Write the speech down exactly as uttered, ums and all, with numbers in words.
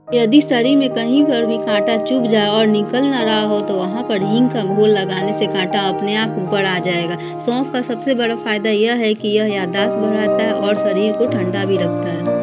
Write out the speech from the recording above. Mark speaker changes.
Speaker 1: यदि शरीर में कहीं पर भी कांटा चुभ जाए और निकल न रहा हो तो वहां पर हींग का घोल लगाने से कांटा अपने आप ऊपर आ जाएगा। सौंफ का सबसे बड़ा फायदा यह है कि यह याददाश्त बढ़ाता है और शरीर को ठंडा भी रखता है।